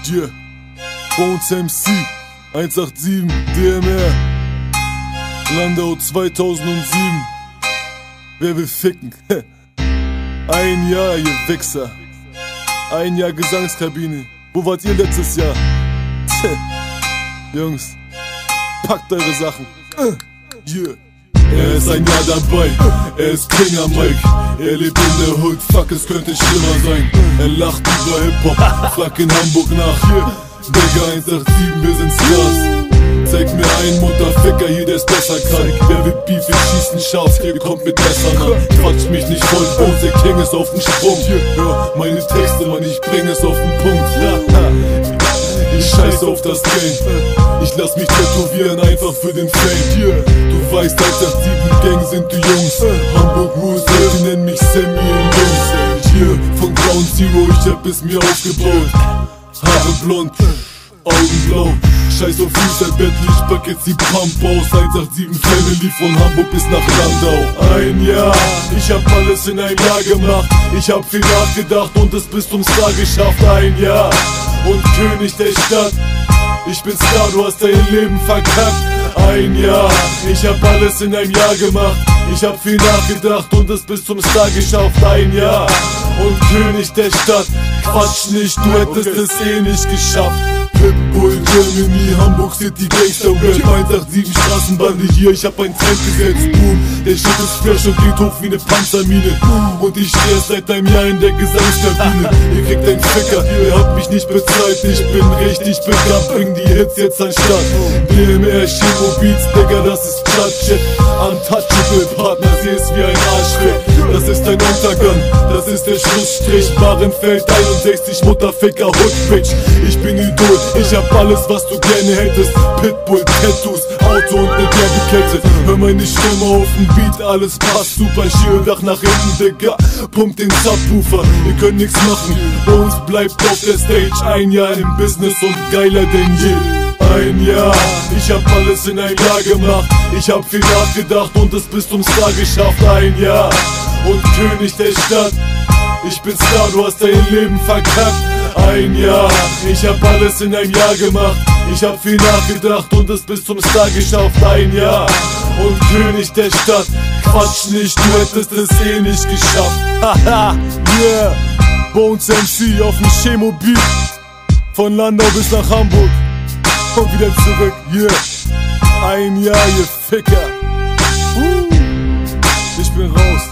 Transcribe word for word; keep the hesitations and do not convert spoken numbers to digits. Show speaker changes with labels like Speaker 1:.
Speaker 1: Yeah, Bones M C, eins acht sieben, D M R, Landau zweitausendsieben. Wer will ficken? Ein Jahr, ihr Wichser. Ein Jahr Gesangskabine. Wo wart ihr letztes Jahr? Jungs, packt eure Sachen. Yeah. Er ist ein Jahr dabei, er ist King am Mike. Er lebt in der Hood, fuck, es könnte schlimmer sein. Er lacht über Hip-Hop, frag in Hamburg nach. Hier, Digga, eins acht sieben, wir sind Stars. Zeig mir einen Mutterficker hier, der's besser kann. Wer will Beef, wir schießen scharf, ihr kommt mit Messern an. Quatsch mich nicht voll, Bones, der King ist auf den Sprung. Hör meine Texte, Mann, ich bring es auf den Punkt. Ich scheiß auf das Game, ich lass mich tätowieren, einfach für den Fame. Du weißt, eins acht sieben Gang sind die Jungs. Hamburg Rules, die nennen mich Sammy in Jungs. Hier, von Ground Zero, ich hab es mir aufgebaut. Haare blond, Augen blau. Scheiß auf Fußball, Bentley, ich pack jetzt die Pump aus. eins acht sieben Family von Hamburg bis nach Landau. Ein Jahr, ich hab alles in ein Jahr gemacht. Ich hab viel nachgedacht und es bis zum Star geschafft. Ein Jahr und König der Stadt. Ich bin Star, du hast dein Leben verkackt. Ein Jahr, ich hab alles in einem Jahr gemacht. Ich hab viel nachgedacht und es bis zum Star geschafft. Ein Jahr und König der Stadt. Quatsch nicht, du hättest es eh nicht geschafft. Pitbull, Germany, Hamburg City, Gangster Rap, eins acht sieben Straßenbande hier, ich hab ein Trend gesetzt, boom. Der Shit ist fresh und geht hoch wie ne Panzermine. Und ich steh erst seit einem Jahr in der Gesangskabine. Ihr kriegt einen Ficker, ihr habt mich nicht bezahlt, ich bin richtig bekannt, bring die Hits jetzt an Start. D M R, Chemo Beats, Digga, das ist Chat-Shit. Untouchable Partner, sie ist wie ein Arschfick. Das ist ein Untergang, das ist der Schlussstrich. Bahrenfeld einundsechzig, Mutterficker, Hood-Bitch. Ich bin Idol, ich hab alles, was du gerne hättest. Pitbull, Tattoos, Auto und ne Werbekette. Hör meine Stimme auf den Beat, alles passt super. Schierdach nach hinten, Digga, pumpt den Subwoofer. Ihr könnt nix machen, Bones bleibt auf der Stage. Ein Jahr im Business und geiler denn je. Ein Jahr, ich hab alles in ein Jahr gemacht. Ich hab viel nachgedacht und es bis zum Star geschafft. Ein Jahr und König der Stadt. Ich bin Star, du hast dein Leben verkackt. Ein Jahr, ich hab alles in einem Jahr gemacht. Ich hab viel nachgedacht und es bis zum Star geschafft. Ein Jahr und König der Stadt. Quatsch nicht, du hättest es eh nicht geschafft. Haha, yeah, Bones M C auf dem Chemo Beat. Von Landau bis nach Hamburg und wieder zurück, yeah. Ein Jahr, ihr Ficker. uh, Ich bin raus.